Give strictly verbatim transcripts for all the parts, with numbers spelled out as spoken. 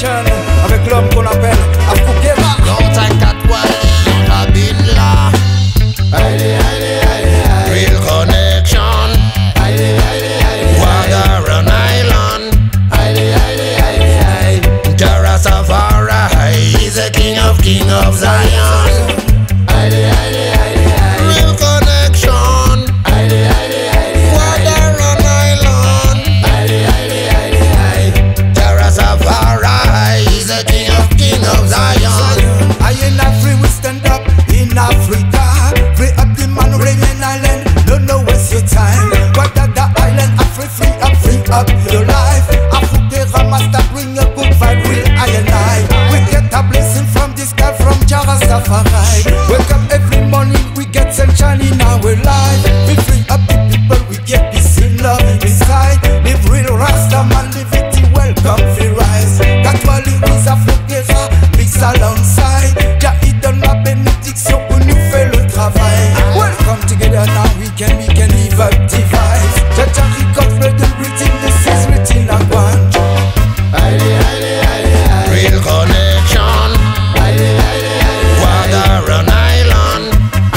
Connection avec l'homme qu'on appelle Afroukera. Long time Katwali, I've been là. Real connection. Wagaran Island. Jarasafari, he's the king of king of Zion. Real connection. Wagaran Island. Jarasafari, he's the king of king of Zion. I in Africa, we stand up in Africa. Free up the man, Réunion Island. No, no, waste your time. What that the island, Africa, free up, free up your life. Afroukera master, bring a good vibe, real I and I. We get a blessing from this guy from Jarasafari. Wake up every morning, we get sunshine in our life. We free up the people, we get peace in love inside. Live real Rasta man, live it welcome, free rise. Katwali is Afroukera, mix alongside. Jah donne la bénédiction pour nous faire le travail. Welcome together now, we can, we can live up device. Jah Jah record the breathing, this is written on one. Real connection. Wagaran Island.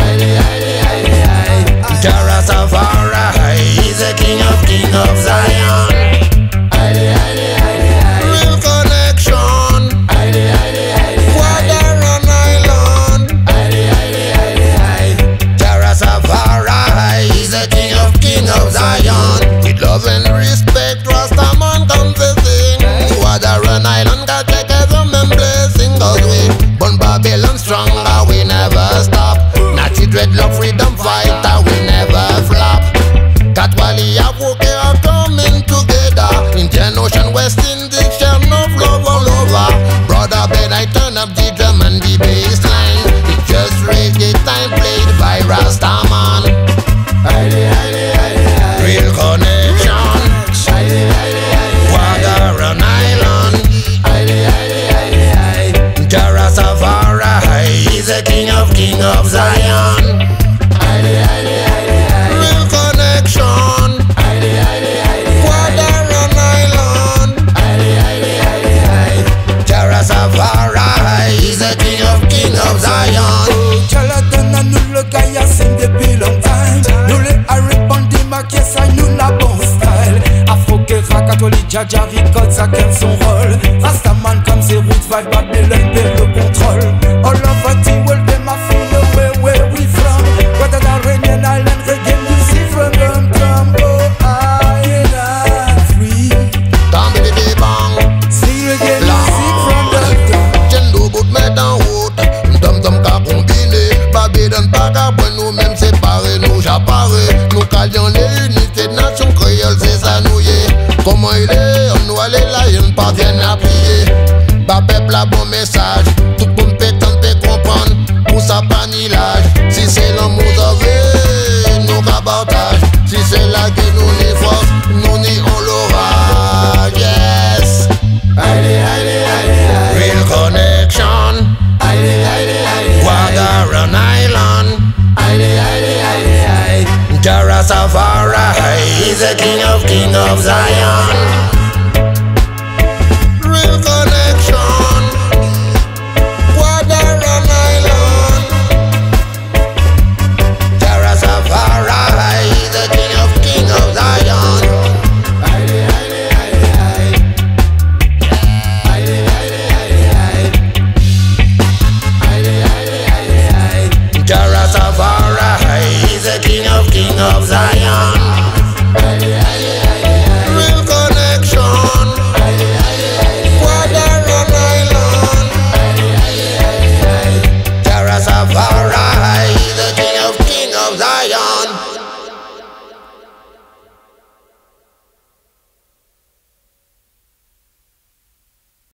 Jarasafari, he's the king of king of Zion. Real connection. Wagaran Island. Jarasafari, he's the king of king of Zion. With love and respect, Rastaman comes to sing. Wagaran Island got take heaven and blessing. Cause we born Babylon stronger, we never stop. Natty dreadlock freedom fighter, we never flop. Katwaly&AFRWUKERAH coming together. Indian Ocean, West Indies, share no love all over. Brother Bénijah, turn up the drum and the bass line. It's just reggae time played by Rastaman. Real connection. Wagaran Island. Jarasafari, he's the king of king of Zion. Real connection. Wagaran Island. Jarasafari, he's the king of king of Zion. Jah donne à nous le gars sing depuis longtemps. Nous les répondre ma caisse à nous la bon style. Afroukera, catholique, Jah Jah record ça qu'aime son rôle. Rastaman comme ses routes, vibe Babylon perd le contrôle. All over the world, them a feel the way where we from. Whether the Réunion Island reggae music from them come. Oh, I am free. Tam bidi bang. See reggae music from them. Jendo bout met en route. Dom dom ka combiné. Babylon pas qu'à point nous même séparés. Nous j'apparais. Nous calions les unités. Nation créole c'est ça nous y est. Comment il est? On nous aller là, ils ne parviennent à plier. Ba peuple a bon message. Tout le monde peut tenter comprendre. Pour sa panilage. Si c'est l'amour d'ové, nous cabotage. Si c'est la guerre, nous n'y force. Nous n'y on l'aura. Yes. Real connection. Wagaran Island. Jarasafari, he's the king of king of Zion. Real connection. Wagaran Island. Jarasafari, he's the king of king of Zion. Jarasafari, he's the king of king of Zion.